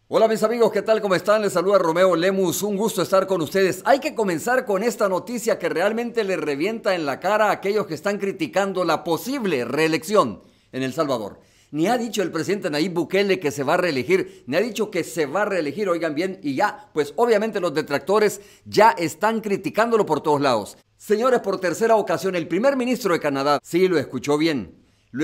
Hola mis amigos, ¿qué tal? ¿Cómo están? Les saluda Romeo Lemus, un gusto estar con ustedes. Hay que comenzar con esta noticia que realmente le revienta en la cara a aquellos que están criticando la posible reelección en El Salvador. Ni ha dicho el presidente Nayib Bukele que se va a reelegir, ni ha dicho que se va a reelegir, oigan bien, y ya, pues obviamente los detractores ya están criticándolo por todos lados. Señores, por tercera ocasión, el primer ministro de Canadá, sí, lo escuchó bien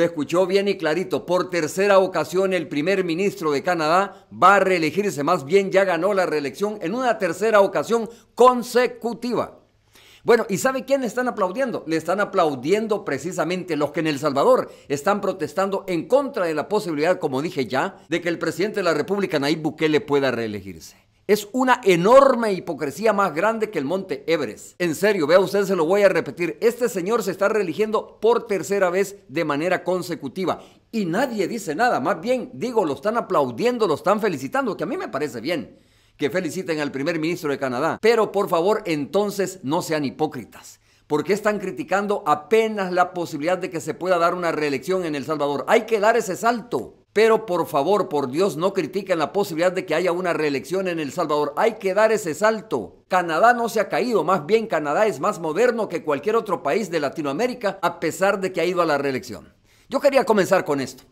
y clarito, por tercera ocasión el primer ministro de Canadá va a reelegirse, más bien ya ganó la reelección en una tercera ocasión consecutiva. Bueno, ¿y sabe quién le están aplaudiendo? Le están aplaudiendo precisamente los que en El Salvador están protestando en contra de la posibilidad, como dije ya, de que el presidente de la República, Nayib Bukele, pueda reelegirse. Es una enorme hipocresía más grande que el Monte Everest. En serio, vea usted, se lo voy a repetir. Este señor se está reeligiendo por tercera vez de manera consecutiva. Y nadie dice nada. Más bien, digo, lo están aplaudiendo, lo están felicitando, que a mí me parece bien que feliciten al primer ministro de Canadá. Pero por favor, entonces no sean hipócritas. ¿Por qué están criticando apenas la posibilidad de que se pueda dar una reelección en El Salvador? Hay que dar ese salto. Pero por favor, por Dios, no critiquen la posibilidad de que haya una reelección en El Salvador. Hay que dar ese salto. Canadá no se ha caído, más bien Canadá es más moderno que cualquier otro país de Latinoamérica, a pesar de que ha ido a la reelección. Yo quería comenzar con esto.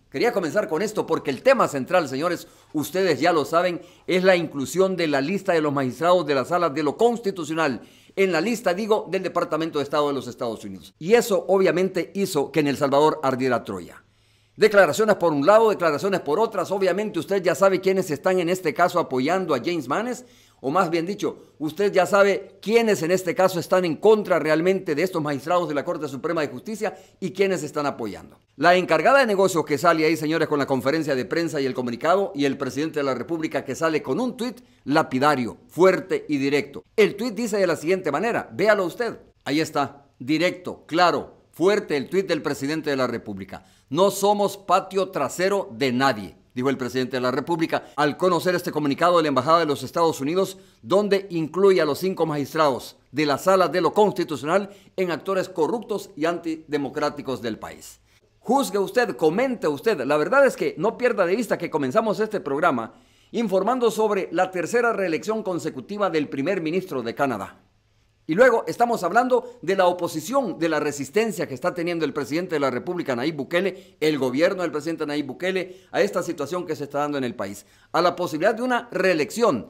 Porque el tema central, señores, ustedes ya lo saben, es la inclusión de la lista de los magistrados de las salas de lo constitucional. En la lista, digo, del Departamento de Estado de los Estados Unidos. Y eso obviamente hizo que en El Salvador ardiera Troya. Declaraciones por un lado, declaraciones por otras. Obviamente usted ya sabe quiénes están en este caso apoyando a James Manes, o más bien dicho, usted ya sabe quiénes en este caso están en contra realmente de estos magistrados de la Corte Suprema de Justicia y quiénes están apoyando. La encargada de negocios que sale ahí, señores, con la conferencia de prensa y el comunicado, y el presidente de la República que sale con un tuit lapidario, fuerte y directo. El tuit dice de la siguiente manera, véalo usted, ahí está, directo, claro, fuerte el tuit del presidente de la República. No somos patio trasero de nadie, dijo el presidente de la República al conocer este comunicado de la Embajada de los Estados Unidos, donde incluye a los 5 magistrados de la Sala de lo Constitucional en actores corruptos y antidemocráticos del país. Juzgue usted, comente usted. La verdad es que no pierda de vista que comenzamos este programa informando sobre la tercera reelección consecutiva del primer ministro de Canadá. Y luego estamos hablando de la oposición, de la resistencia que está teniendo el presidente de la República, Nayib Bukele, el gobierno del presidente Nayib Bukele, a esta situación que se está dando en el país, a la posibilidad de una reelección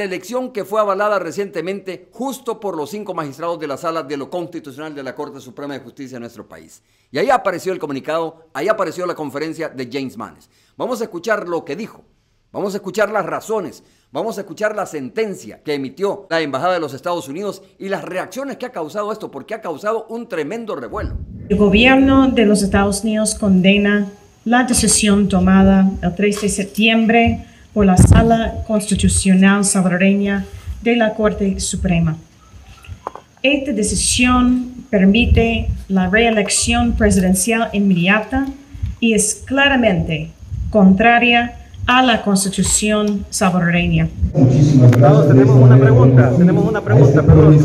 que fue avalada recientemente justo por los 5 magistrados de la Sala de lo Constitucional de la Corte Suprema de Justicia de nuestro país. Y ahí apareció el comunicado, ahí apareció la conferencia de James Manes. Vamos a escuchar lo que dijo, vamos a escuchar las razones, vamos a escuchar la sentencia que emitió la Embajada de los Estados Unidos y las reacciones que ha causado esto, porque ha causado un tremendo revuelo. El gobierno de los Estados Unidos condena la decisión tomada el 3 de septiembre por la Sala Constitucional Salvadoreña de la Corte Suprema. Esta decisión permite la reelección presidencial inmediata y es claramente contraria a la Constitución salvadoreña. Muchísimas gracias. Tenemos una pregunta, perdón.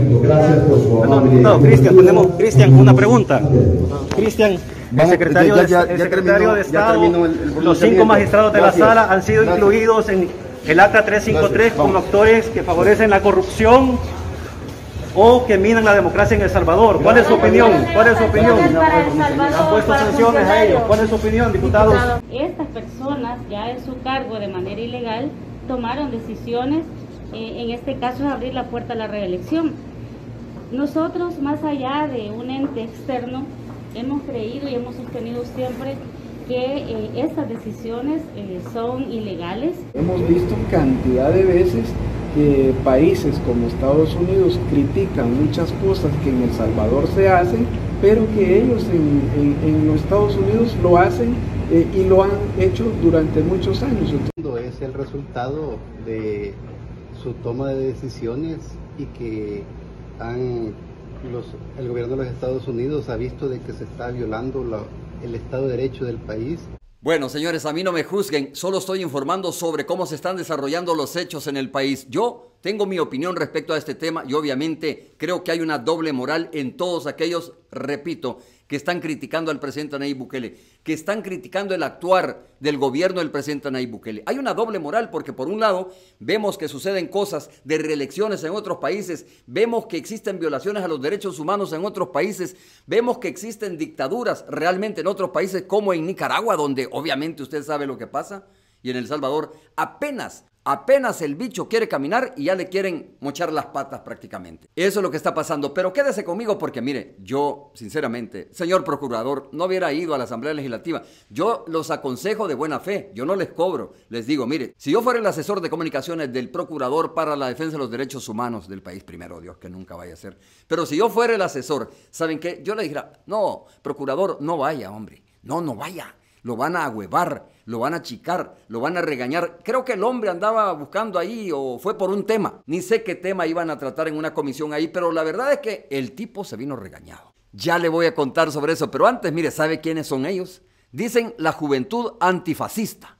Cristian, una pregunta. Cristian, el secretario de Estado, los 5 magistrados de la sala han sido incluidos en el acta 353 como actores que favorecen la corrupción o que minan la democracia en El Salvador. ¿Cuál es su opinión? Han puesto sanciones a ellos. ¿Cuál es su opinión, diputados? Estas personas, ya en su cargo de manera ilegal, tomaron decisiones, en este caso es abrir la puerta a la reelección. Nosotros, más allá de un ente externo, hemos creído y hemos sostenido siempre que estas decisiones son ilegales. Hemos visto cantidad de veces que países como Estados Unidos critican muchas cosas que en El Salvador se hacen, pero que ellos en los Estados Unidos lo hacen y lo han hecho durante muchos años. Es el resultado de su toma de decisiones y que el gobierno de los Estados Unidos ha visto de que se está violando el Estado de Derecho del país. Bueno, señores, a mí no me juzguen, solo estoy informando sobre cómo se están desarrollando los hechos en el país. Yo tengo mi opinión respecto a este tema y obviamente creo que hay una doble moral en todos aquellos, repito, que están criticando al presidente Nayib Bukele, que están criticando el actuar del gobierno del presidente Nayib Bukele. Hay una doble moral porque por un lado vemos que suceden cosas de reelecciones en otros países, vemos que existen violaciones a los derechos humanos en otros países, vemos que existen dictaduras realmente en otros países como en Nicaragua, donde obviamente usted sabe lo que pasa, y en El Salvador apenas el bicho quiere caminar y ya le quieren mochar las patas prácticamente. Eso es lo que está pasando. Pero quédese conmigo porque mire, yo sinceramente, señor procurador, no hubiera ido a la Asamblea Legislativa. Yo los aconsejo de buena fe, yo no les cobro. Les digo, mire, si yo fuera el asesor de comunicaciones del procurador para la defensa de los derechos humanos del país, primero Dios que nunca vaya a ser, pero si yo fuera el asesor, ¿saben qué? Yo le dijera, no, procurador, no vaya, hombre, no vaya. Lo van a ahuevar, lo van a achicar, lo van a regañar. Creo que el hombre andaba buscando ahí o fue por un tema. Ni sé qué tema iban a tratar en una comisión ahí, pero la verdad es que el tipo se vino regañado. Ya le voy a contar sobre eso, pero antes, mire, ¿sabe quiénes son ellos? Dicen la juventud antifascista.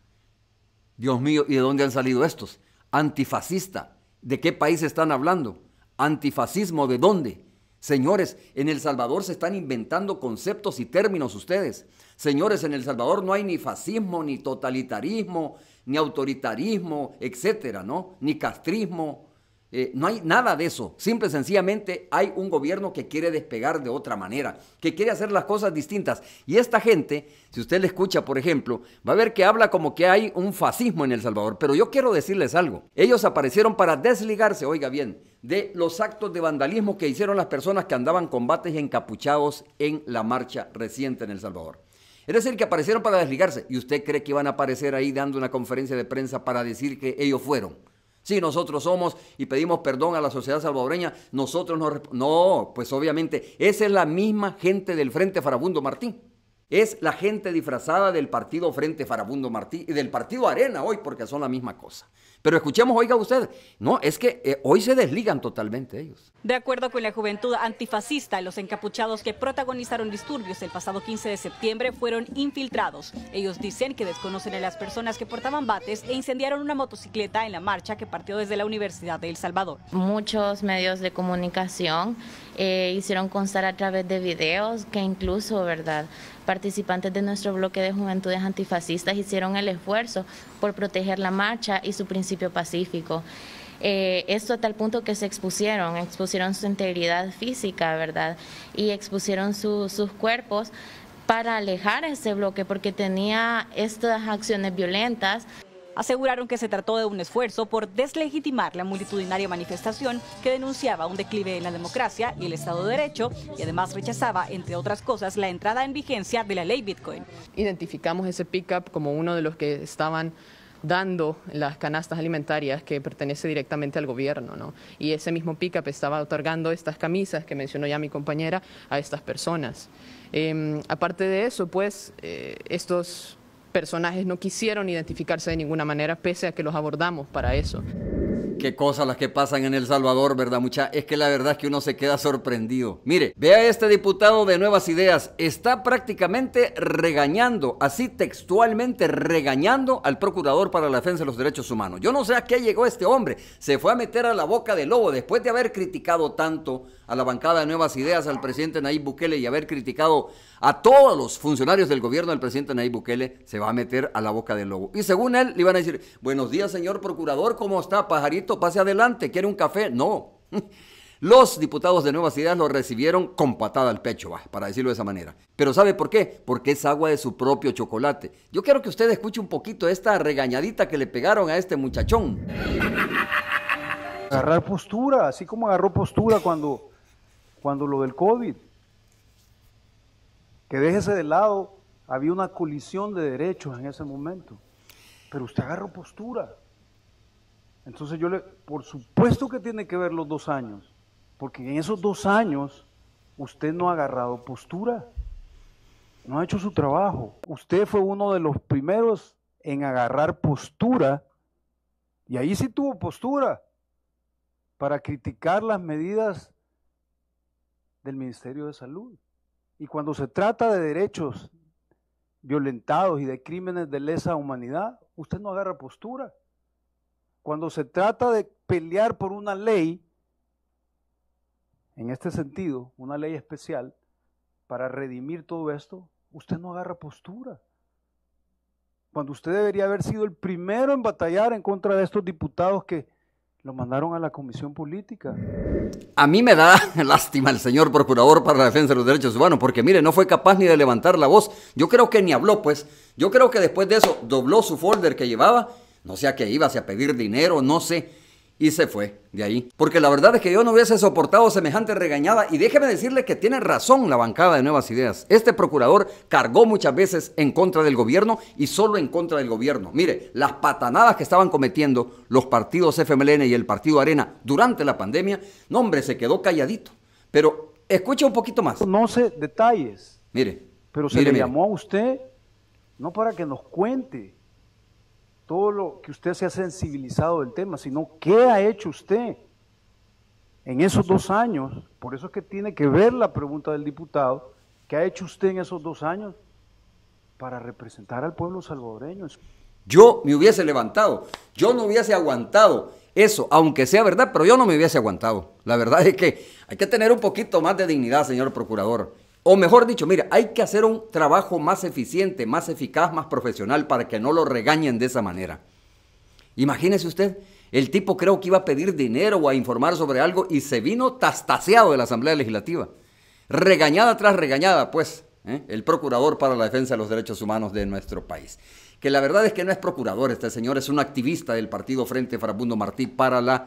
Dios mío, ¿y de dónde han salido estos? Antifascista. ¿De qué país están hablando? ¿Antifascismo de dónde? Señores, en El Salvador se están inventando conceptos y términos ustedes. Señores, en El Salvador no hay ni fascismo, ni totalitarismo, ni autoritarismo, etcétera, ¿no? Ni castrismo. No hay nada de eso. Simple y sencillamente hay un gobierno que quiere despegar de otra manera, que quiere hacer las cosas distintas. Y esta gente, si usted le escucha, por ejemplo, va a ver que habla como que hay un fascismo en El Salvador. Pero yo quiero decirles algo. Ellos aparecieron para desligarse, oiga bien, de los actos de vandalismo que hicieron las personas que andaban con bates y encapuchados en la marcha reciente en El Salvador. Es decir, que aparecieron para desligarse. ¿Y usted cree que iban a aparecer ahí dando una conferencia de prensa para decir que ellos fueron? Sí, nosotros somos y pedimos perdón a la sociedad salvadoreña, nosotros no, pues obviamente, esa es la misma gente del Frente Farabundo Martín. Es la gente disfrazada del partido Frente Farabundo Martí y del partido Arena hoy, porque son la misma cosa. Pero escuchemos, oiga usted, no, es que hoy se desligan totalmente ellos. De acuerdo con la juventud antifascista, los encapuchados que protagonizaron disturbios el pasado 15 de septiembre fueron infiltrados. Ellos dicen que desconocen a las personas que portaban bates e incendiaron una motocicleta en la marcha que partió desde la Universidad de El Salvador. Muchos medios de comunicación hicieron constar a través de videos que incluso, ¿verdad?, participantes de nuestro bloque de juventudes antifascistas hicieron el esfuerzo por proteger la marcha y su principio pacífico. Esto a tal punto que se expusieron su integridad física, ¿verdad?, y expusieron sus cuerpos para alejar a ese bloque porque tenía estas acciones violentas. Aseguraron que se trató de un esfuerzo por deslegitimar la multitudinaria manifestación que denunciaba un declive en la democracia y el Estado de Derecho y además rechazaba, entre otras cosas, la entrada en vigencia de la ley Bitcoin. Identificamos ese pick-up como uno de los que estaban dando las canastas alimentarias que pertenece directamente al gobierno, ¿no? Y ese mismo pick-up estaba otorgando estas camisas que mencionó ya mi compañera a estas personas. Aparte de eso, pues, estos personajes no quisieron identificarse de ninguna manera, pese a que los abordamos para eso. Qué cosas las que pasan en El Salvador, ¿verdad, mucha? Es que la verdad es que uno se queda sorprendido. Mire, vea este diputado de Nuevas Ideas, está prácticamente regañando, así textualmente regañando al procurador para la defensa de los derechos humanos. Yo no sé a qué llegó este hombre, se fue a meter a la boca del lobo después de haber criticado tanto a la bancada de Nuevas Ideas, al presidente Nayib Bukele y haber criticado a todos los funcionarios del gobierno del presidente Nayib Bukele, se va a meter a la boca del lobo. Y según él, le iban a decir, buenos días, señor procurador, ¿cómo está, pajarito? Pase adelante, ¿quiere un café? No. Los diputados de Nuevas Ideas lo recibieron con patada al pecho, para decirlo de esa manera. Pero ¿sabe por qué? Porque es agua de su propio chocolate. Yo quiero que usted escuche un poquito esta regañadita que le pegaron a este muchachón. Agarrar postura, así como agarró postura cuando lo del COVID. Que déjese de lado, había una colisión de derechos en ese momento. Pero usted agarró postura. Entonces por supuesto que tiene que ver los 2 años, porque en esos 2 años usted no ha agarrado postura, no ha hecho su trabajo. Usted fue uno de los primeros en agarrar postura, y ahí sí tuvo postura, para criticar las medidas del Ministerio de Salud. Y cuando se trata de derechos violentados y de crímenes de lesa humanidad, usted no agarra postura. Cuando se trata de pelear por una ley, en este sentido, una ley especial, para redimir todo esto, usted no agarra postura. Cuando usted debería haber sido el primero en batallar en contra de estos diputados que lo mandaron a la comisión política. A mí me da lástima el señor procurador para la defensa de los derechos humanos, porque mire, no fue capaz ni de levantar la voz. Yo creo que ni habló, pues. Yo creo que después de eso dobló su folder que llevaba, no sé a qué iba, si a pedir dinero, no sé, y se fue de ahí. Porque la verdad es que yo no hubiese soportado semejante regañada, y déjeme decirle que tiene razón la bancada de Nuevas Ideas. Este procurador cargó muchas veces en contra del gobierno y solo en contra del gobierno. Mire, las patanadas que estaban cometiendo los partidos FMLN y el partido Arena durante la pandemia, no hombre, se quedó calladito. Pero escuche un poquito más. No sé detalles. Mire. Pero se le llamó a usted, no para que nos cuente todo lo que usted se ha sensibilizado del tema, sino qué ha hecho usted en esos 2 años. Por eso es que tiene que ver la pregunta del diputado, ¿qué ha hecho usted en esos 2 años para representar al pueblo salvadoreño? Yo me hubiese levantado, yo no hubiese aguantado eso, aunque sea verdad, pero yo no me hubiese aguantado. La verdad es que hay que tener un poquito más de dignidad, señor procurador. O mejor dicho, mire, hay que hacer un trabajo más eficiente, más eficaz, más profesional para que no lo regañen de esa manera. Imagínese usted, el tipo creo que iba a pedir dinero o a informar sobre algo y se vino tastaseado de la Asamblea Legislativa. Regañada tras regañada, pues, el procurador para la defensa de los derechos humanos de nuestro país. Que la verdad es que no es procurador este señor, es un activista del partido Frente Farabundo Martí para la...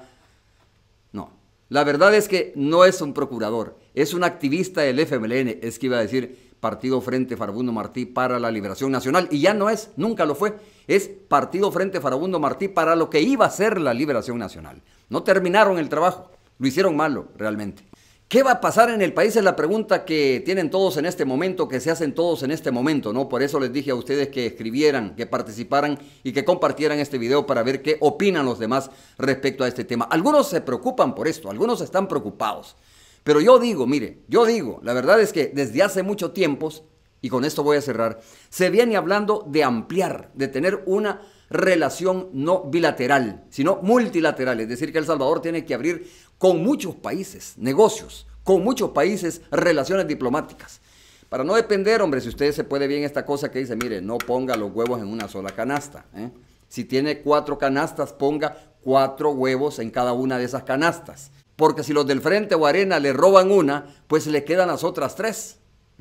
No. La verdad es que no es un procurador, es un activista del FMLN, es que iba a decir Partido Frente Farabundo Martí para la Liberación Nacional, y ya no es, nunca lo fue, es Partido Frente Farabundo Martí para lo que iba a ser la Liberación Nacional. No terminaron el trabajo, lo hicieron malo realmente. ¿Qué va a pasar en el país? Es la pregunta que tienen todos en este momento, que se hacen todos en este momento, ¿no? Por eso les dije a ustedes que escribieran, que participaran y que compartieran este video para ver qué opinan los demás respecto a este tema. Algunos se preocupan por esto, algunos están preocupados. Pero yo digo, mire, la verdad es que desde hace mucho tiempo, y con esto voy a cerrar, se viene hablando de ampliar, de tener una relación no bilateral, sino multilateral, es decir, que El Salvador tiene que abrir con muchos países negocios, con muchos países relaciones diplomáticas, para no depender, hombre, si usted se puede bien esta cosa que dice, mire, no ponga los huevos en una sola canasta, Si tiene 4 canastas, ponga 4 huevos en cada una de esas canastas, porque si los del Frente o Arena le roban una, pues le quedan las otras 3.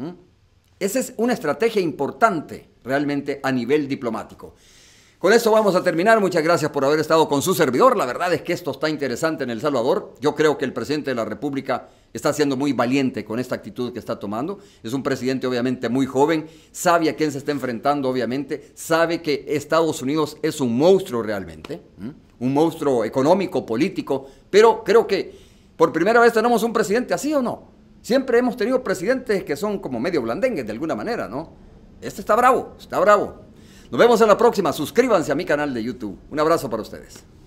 Esa es una estrategia importante realmente a nivel diplomático. Con esto vamos a terminar. Muchas gracias por haber estado con su servidor. La verdad es que esto está interesante en El Salvador. Yo creo que el presidente de la República está siendo muy valiente con esta actitud que está tomando. Es un presidente obviamente muy joven, sabe a quién se está enfrentando obviamente, sabe que Estados Unidos es un monstruo realmente, un monstruo económico, político, pero creo que por primera vez tenemos un presidente así, ¿o no? Siempre hemos tenido presidentes que son como medio blandengues de alguna manera, ¿no? Este está bravo, está bravo. Nos vemos en la próxima. Suscríbanse a mi canal de YouTube. Un abrazo para ustedes.